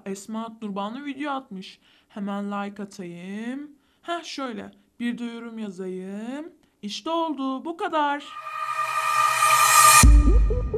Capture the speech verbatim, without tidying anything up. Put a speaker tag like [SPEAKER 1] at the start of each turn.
[SPEAKER 1] Esma Nurbanlı video atmış. Hemen like atayım. Heh şöyle bir de yorum yazayım. İşte oldu, bu kadar.